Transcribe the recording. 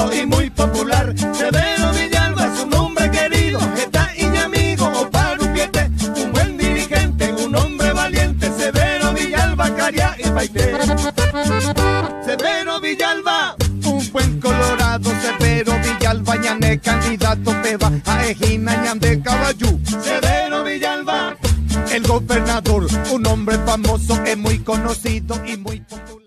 famoso y muy popular. Severo Villalba es un hombre querido, está y mi amigo Opar Upiete, un buen dirigente, un hombre valiente. Severo Villalba, Caria y Paité. Severo Villalba, un buen colorado. Severo Villalba, ñané candidato peba a Ejina ñande caballú. Severo Villalba, el gobernador, un hombre famoso, es muy conocido y muy popular.